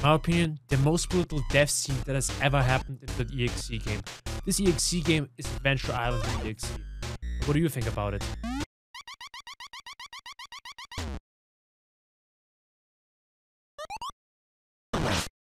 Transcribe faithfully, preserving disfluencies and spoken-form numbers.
my opinion, the most brutal death scene that has ever happened in the E X E game. This E X E game is Adventure Island in E X E. What do you think about it?